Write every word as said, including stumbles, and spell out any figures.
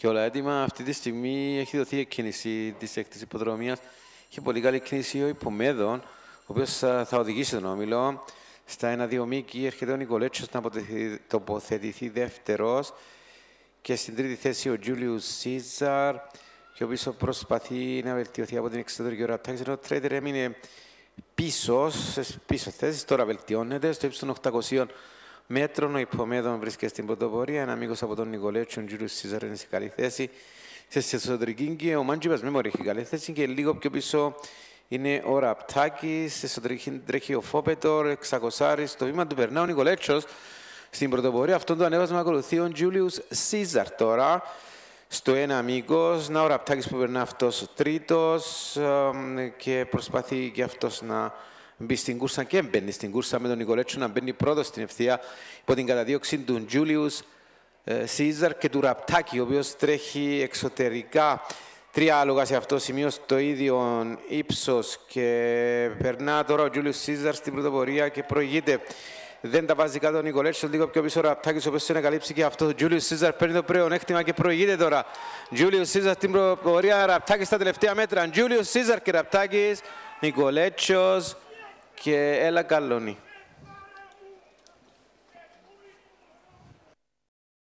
και όλα έτοιμα. Αυτή τη στιγμή έχει δοθεί η κίνηση της έκτης υποδρομίας. Έχει πολύ καλή κίνηση ο Υπομέδων, ο οποίος θα οδηγήσει τον όμιλο. Στα ένα δύο μήκη έρχεται ο Νικολέτσος να τοποθετηθεί δεύτερος. Και στην τρίτη θέση ο Τζούλιους Σίζαρ, και ο οποίος προσπαθεί να βελτιωθεί από την εξωτερική ώρα τάξη. Ο Τρέιτερ έμεινε πίσω, σε πίσω θέσεις, τώρα βελτιώνεται. Στο ύψος των οκτακοσίων μέτρων ο Υπομέδων βρίσκεται στην πρωτοπορία. Ένα μήκος από τον Νικολέτσο, ο Τζούλιους Σίζαρ είναι σε καλή θέση. Σε εσωτερική και ο Μάντζιπας Μέμορ έχει καλή θέση και λίγο πιο πίσω είναι ο Ραπτάκης. Σε εσωτερική τρέχει ο Φόπετορ, εξακοσάρι. Στο βήμα του περνά ο Νικολέτσος στην πρωτοπορία. Αυτό το ανέβασμα ακολουθεί ο Τζούλιους Σίζαρ τώρα. Στο ένα μήκος, να ο Ραπτάκης που περνά αυτός τρίτος και προσπαθεί και αυτός να μπει στην κούρσα και μπαίνει στην κούρσα με τον Νικολέτσο να μπαίνει πρώτος στην ευθεία υπό την καταδίωξη του Τζούλιους Σίζαρ και του Ραπτάκη, ο οποίος τρέχει εξωτερικά τρία άλογα σε αυτό το σημείο στο ίδιο ύψος και περνά τώρα ο Τζούλιους Σίζαρ στην πρωτοπορία και προηγείται. Δεν τα βάζει κάτω ο Νικολέτσος, λίγο πιο πίσω ο Ραπτάκης, ο οποίος είναι να καλύψει και αυτό. Ο Τζούλιους Σίζαρ παίρνει το πλεονέκτημα και προηγείται τώρα. Τζούλιους Σίζαρ στην πρωτοπορία, Ραπτάκης στα τελευταία μέτρα. Τζούλιους Σίζαρ και Ραπτάκης, Νικολέτσος και έλα καλώνει.